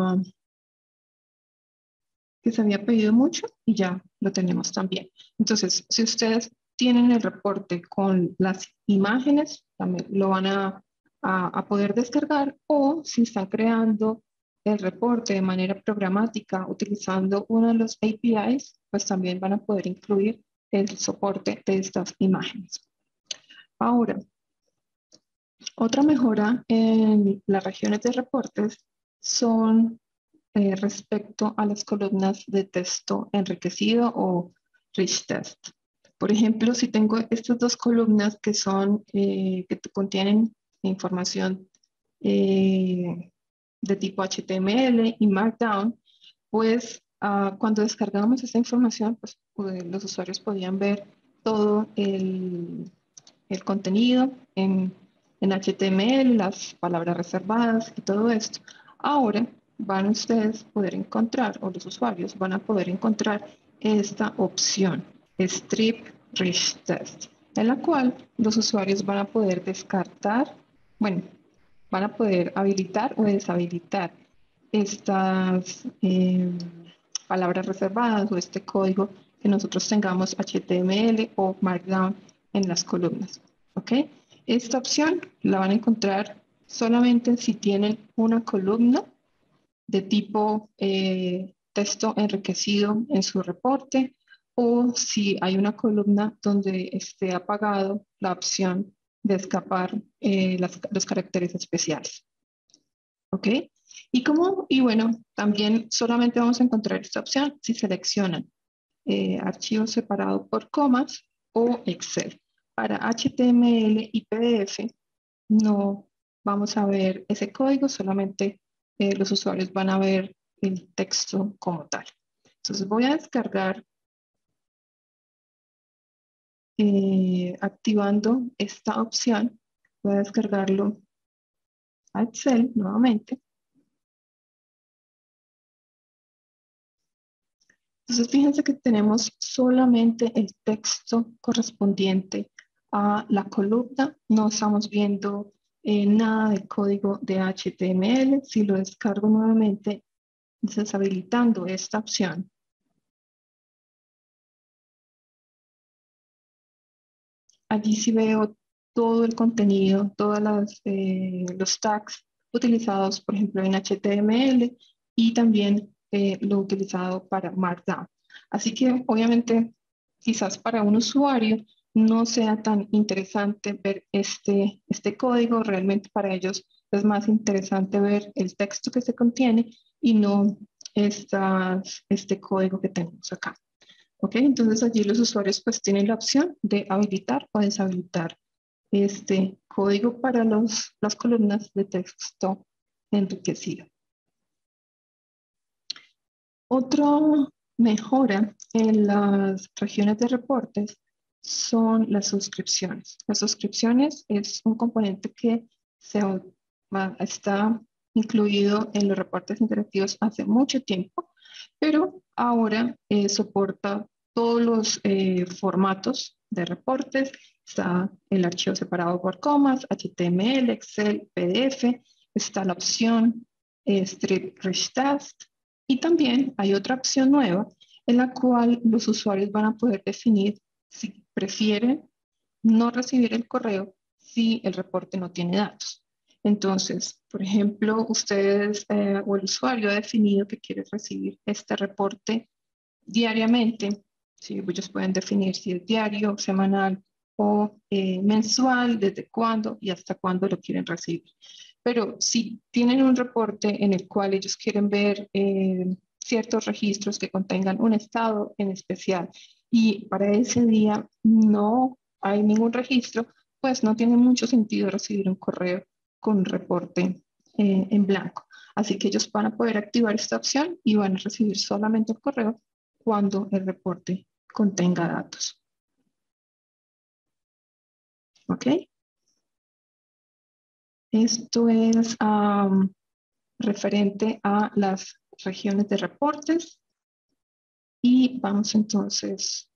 que se había pedido mucho y ya lo tenemos también. Entonces, si ustedes tienen el reporte con las imágenes, también lo van a poder descargar, o si están creando el reporte de manera programática utilizando uno de los APIs, pues también van a poder incluir el soporte de estas imágenes. Ahora, otra mejora en las regiones de reportes son respecto a las columnas de texto enriquecido o rich text. Por ejemplo, si tengo estas dos columnas que son, que contienen información de tipo HTML y Markdown, pues cuando descargamos esta información, pues los usuarios podían ver todo el contenido en HTML, las palabras reservadas y todo esto. Ahora van ustedes a poder encontrar, o los usuarios van a poder encontrar esta opción, Strip Rich Text, en la cual los usuarios van a poder descartar, bueno, van a poder habilitar o deshabilitar estas palabras reservadas o este código que nosotros tengamos HTML o Markdown en las columnas. ¿Ok? Esta opción la van a encontrar solamente si tienen una columna de tipo texto enriquecido en su reporte, o si hay una columna donde esté apagado la opción de escapar los caracteres especiales. ¿Ok? Y bueno, también solamente vamos a encontrar esta opción si seleccionan archivos separados por comas o Excel. Para HTML y PDF no vamos a ver ese código, solamente los usuarios van a ver el texto como tal. Entonces voy a descargar activando esta opción. Voy a descargarlo a Excel nuevamente. Entonces, fíjense que tenemos solamente el texto correspondiente a la columna. No estamos viendo nada del código de HTML. Si lo descargo nuevamente, deshabilitando esta opción, allí sí veo todo el contenido, todos los tags utilizados, por ejemplo, en HTML y también lo utilizado para Markdown. Así que, obviamente, quizás para un usuario no sea tan interesante ver este código. Realmente para ellos es más interesante ver el texto que se contiene y no este código que tenemos acá. ¿Ok? Entonces allí los usuarios pues tienen la opción de habilitar o deshabilitar este código para las columnas de texto enriquecido. Otra mejora en las regiones de reportes son las suscripciones. Las suscripciones es un componente que está incluido en los reportes interactivos hace mucho tiempo, pero ahora soporta todos los formatos de reportes. Está el archivo separado por comas, HTML, Excel, PDF. Está la opción Strip Rich Text. Y también hay otra opción nueva en la cual los usuarios van a poder definir si prefieren no recibir el correo si el reporte no tiene datos. Entonces, por ejemplo, ustedes o el usuario ha definido que quiere recibir este reporte diariamente. ¿Sí? Ellos pueden definir si es diario, semanal o mensual, desde cuándo y hasta cuándo lo quieren recibir. Pero si tienen un reporte en el cual ellos quieren ver ciertos registros que contengan un estado en especial y para ese día no hay ningún registro, pues no tiene mucho sentido recibir un correo con un reporte en blanco. Así que ellos van a poder activar esta opción y van a recibir solamente el correo cuando el reporte contenga datos. ¿Ok? Esto es referente a las regiones de reportes. Y vamos entonces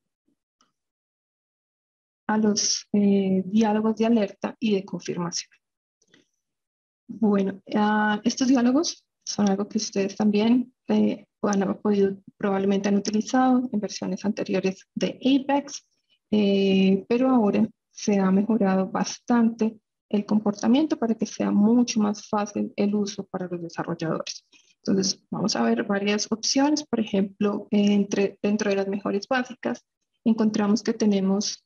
a los diálogos de alerta y de confirmación. Bueno, estos diálogos son algo que ustedes también probablemente han utilizado en versiones anteriores de Apex, pero ahora se ha mejorado bastante el comportamiento para que sea mucho más fácil el uso para los desarrolladores. Entonces, vamos a ver varias opciones. Por ejemplo, dentro de las mejores básicas, encontramos que tenemos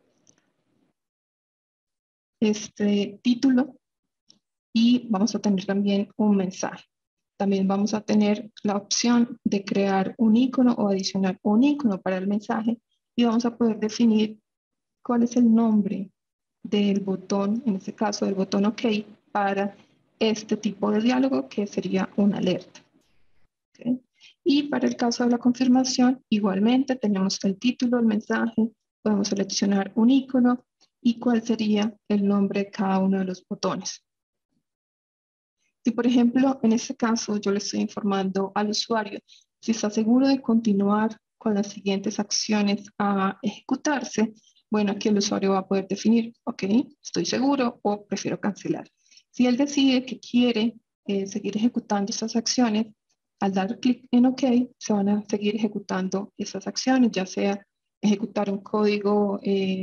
este título y vamos a tener también un mensaje. También vamos a tener la opción de crear un icono o adicionar un icono para el mensaje y vamos a poder definir cuál es el nombre del botón, en este caso del botón OK, para este tipo de diálogo que sería una alerta. ¿Okay? Y para el caso de la confirmación, igualmente tenemos el título, el mensaje, podemos seleccionar un icono y cuál sería el nombre de cada uno de los botones. Si, por ejemplo, en este caso yo le estoy informando al usuario si está seguro de continuar con las siguientes acciones a ejecutarse, bueno, aquí el usuario va a poder definir, ok, estoy seguro o prefiero cancelar. Si él decide que quiere seguir ejecutando estas acciones, al dar clic en OK, se van a seguir ejecutando esas acciones, ya sea ejecutar un código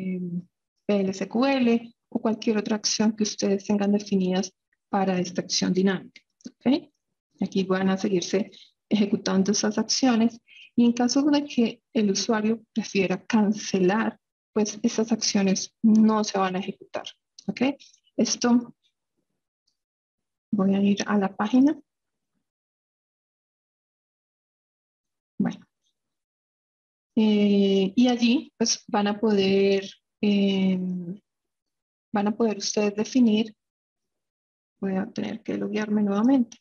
PLSQL o cualquier otra acción que ustedes tengan definidas para esta acción dinámica. ¿Okay? Aquí van a seguirse ejecutando esas acciones y en caso de que el usuario prefiera cancelar, pues esas acciones no se van a ejecutar. ¿Okay? Esto, voy a ir a la página. Bueno. Y allí pues van a poder ustedes definir. Voy a tener que loguearme nuevamente.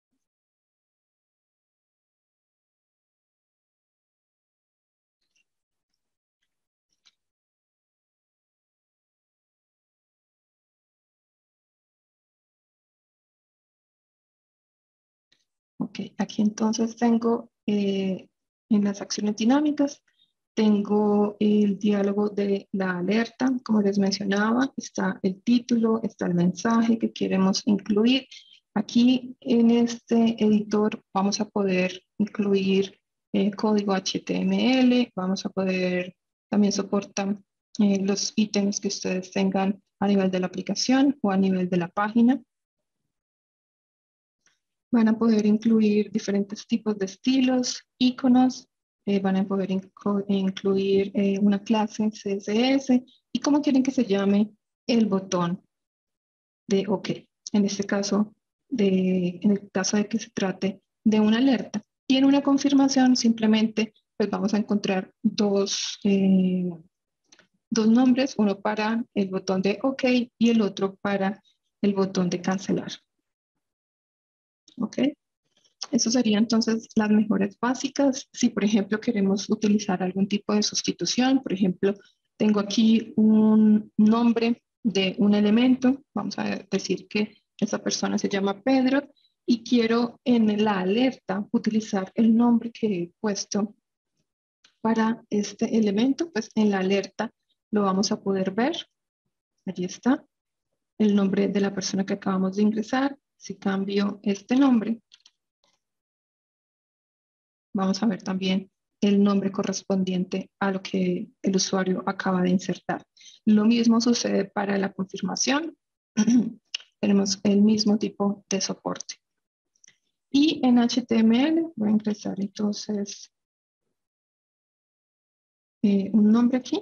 Ok, aquí entonces tengo en las acciones dinámicas, tengo el diálogo de la alerta, como les mencionaba, está el título, está el mensaje que queremos incluir. Aquí en este editor vamos a poder incluir código HTML, vamos a poder, también soportar los ítems que ustedes tengan a nivel de la aplicación o a nivel de la página. Van a poder incluir diferentes tipos de estilos, iconos, van a poder incluir una clase CSS y cómo quieren que se llame el botón de OK. En este caso, en el caso de que se trate de una alerta. Y en una confirmación simplemente pues vamos a encontrar dos nombres, uno para el botón de OK y el otro para el botón de cancelar. ¿Ok? Eso serían entonces las mejores básicas. Si, por ejemplo, queremos utilizar algún tipo de sustitución, por ejemplo, tengo aquí un nombre de un elemento, vamos a decir que esa persona se llama Pedro y quiero en la alerta utilizar el nombre que he puesto para este elemento, pues en la alerta lo vamos a poder ver. Allí está el nombre de la persona que acabamos de ingresar. Si cambio este nombre, vamos a ver también el nombre correspondiente a lo que el usuario acaba de insertar. Lo mismo sucede para la confirmación. Tenemos el mismo tipo de soporte. Y en HTML voy a ingresar entonces un nombre aquí.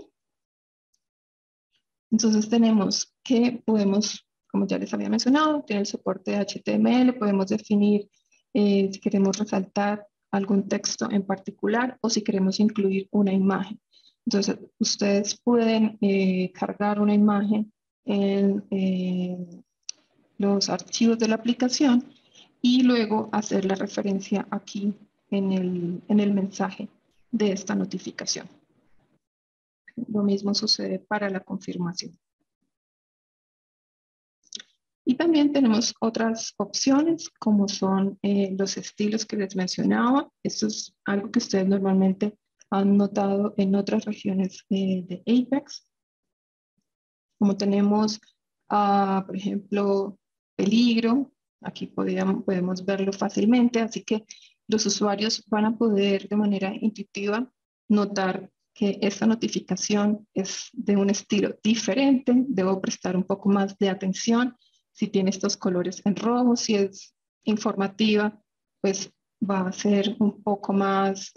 Entonces tenemos que podemos, como ya les había mencionado, tiene el soporte de HTML, podemos definir si queremos resaltar algún texto en particular o si queremos incluir una imagen. Entonces, ustedes pueden cargar una imagen en los archivos de la aplicación y luego hacer la referencia aquí en el mensaje de esta notificación. Lo mismo sucede para la confirmación. Y también tenemos otras opciones como son los estilos que les mencionaba. Esto es algo que ustedes normalmente han notado en otras regiones de Apex. Como tenemos, por ejemplo, peligro, aquí podemos verlo fácilmente, así que los usuarios van a poder de manera intuitiva notar que esta notificación es de un estilo diferente, debo prestar un poco más de atención. Si tiene estos colores en rojo, si es informativa, pues va a ser un poco más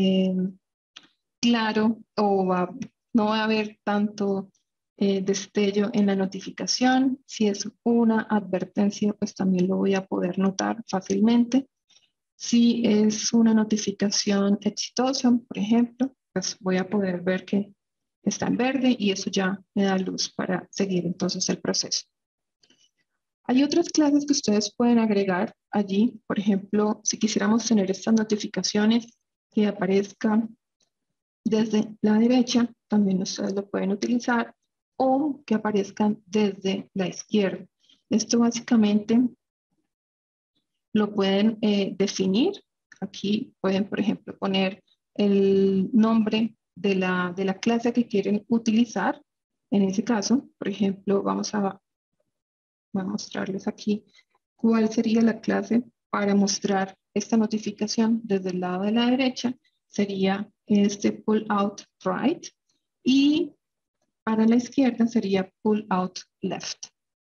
claro o no va a haber tanto destello en la notificación. Si es una advertencia, pues también lo voy a poder notar fácilmente. Si es una notificación exitosa, por ejemplo, pues voy a poder ver que está en verde y eso ya me da luz para seguir entonces el proceso. Hay otras clases que ustedes pueden agregar allí. Por ejemplo, si quisiéramos tener estas notificaciones que aparezcan desde la derecha, también ustedes lo pueden utilizar, o que aparezcan desde la izquierda. Esto básicamente lo pueden definir. Aquí pueden, por ejemplo, poner el nombre de la clase que quieren utilizar. En ese caso, por ejemplo, voy a mostrarles aquí cuál sería la clase para mostrar esta notificación desde el lado de la derecha. Sería este pull out right y para la izquierda sería pull out left.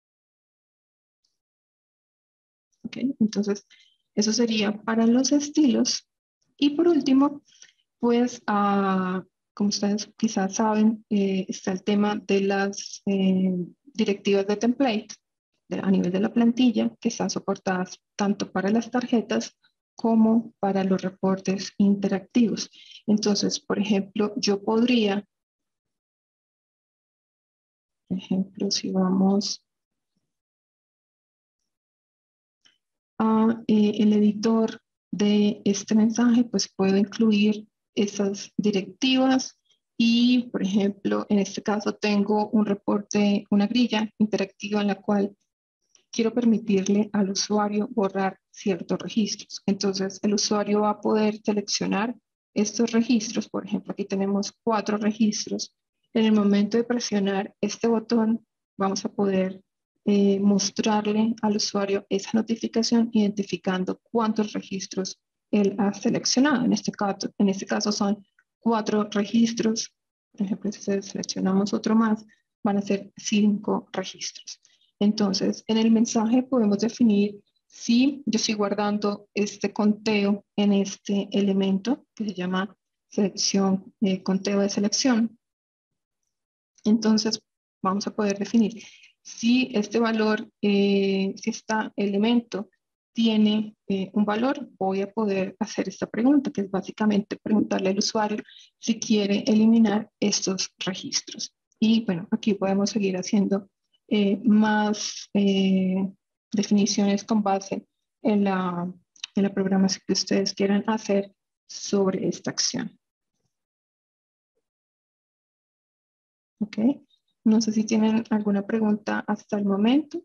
¿Ok? Entonces, eso sería para los estilos. Y por último, pues, como ustedes quizás saben, está el tema de las directivas de template a nivel de la plantilla que están soportadas tanto para las tarjetas como para los reportes interactivos. Entonces, por ejemplo, yo podría, por ejemplo, si vamos a el editor de este mensaje, pues puedo incluir esas directivas y, por ejemplo, en este caso tengo un reporte, una grilla interactiva en la cual quiero permitirle al usuario borrar ciertos registros. Entonces, el usuario va a poder seleccionar estos registros. Por ejemplo, aquí tenemos 4 registros. En el momento de presionar este botón, vamos a poder mostrarle al usuario esa notificación identificando cuántos registros él ha seleccionado. En este caso son 4 registros. Por ejemplo, si seleccionamos otro más, van a ser 5 registros. Entonces, en el mensaje podemos definir si yo estoy guardando este conteo en este elemento que se llama selección, conteo de selección. Entonces, vamos a poder definir si este valor, si este elemento tiene un valor, voy a poder hacer esta pregunta, que es básicamente preguntarle al usuario si quiere eliminar estos registros. Y bueno, aquí podemos seguir haciendo más definiciones con base en la programación que ustedes quieran hacer sobre esta acción. ¿Ok? No sé si tienen alguna pregunta hasta el momento.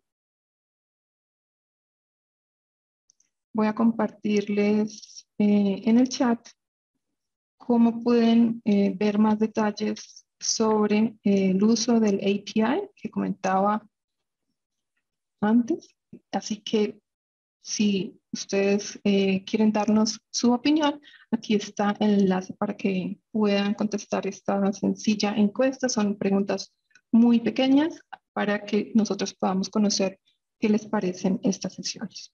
Voy a compartirles en el chat cómo pueden ver más detalles sobre el uso del API que comentaba antes. Así que si ustedes quieren darnos su opinión, aquí está el enlace para que puedan contestar esta sencilla encuesta. Son preguntas muy pequeñas para que nosotros podamos conocer qué les parecen estas sesiones.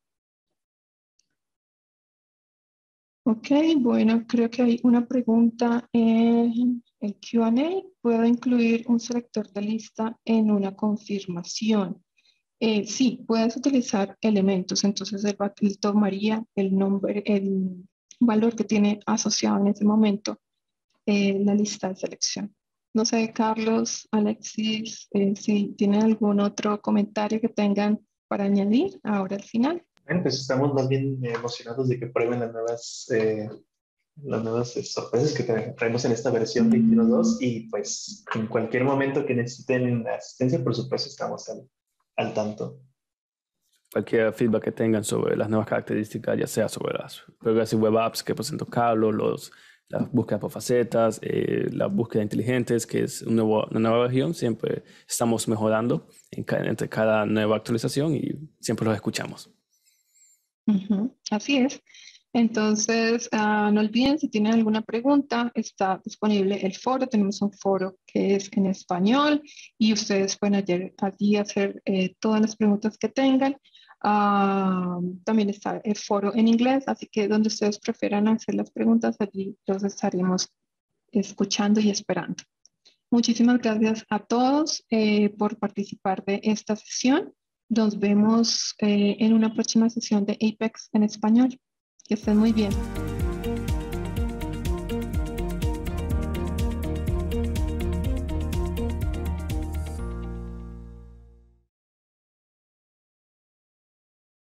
Ok, bueno, creo que hay una pregunta en el Q&A. ¿Puedo incluir un selector de lista en una confirmación? Sí, puedes utilizar elementos, entonces él tomaría el nombre, el valor que tiene asociado en ese momento la lista de selección. No sé, Carlos, Alexis, si tienen algún otro comentario que tengan para añadir ahora al final. Bueno, pues estamos más bien emocionados de que prueben las nuevas sorpresas que traemos en esta versión 21.2 y pues en cualquier momento que necesiten asistencia, por supuesto, estamos al tanto. Cualquier feedback que tengan sobre las nuevas características, ya sea sobre las Progressive Web Apps que presentó Carlos, las búsquedas por facetas, las búsquedas inteligentes, que es una nueva región, siempre estamos mejorando entre cada nueva actualización y siempre los escuchamos. Así es. Entonces, no olviden, si tienen alguna pregunta, está disponible el foro. Tenemos un foro que es en español y ustedes pueden allí hacer todas las preguntas que tengan. También está el foro en inglés, así que donde ustedes prefieran hacer las preguntas, allí los estaremos escuchando y esperando. Muchísimas gracias a todos por participar de esta sesión. Nos vemos en una próxima sesión de Apex en español. Que estén muy bien.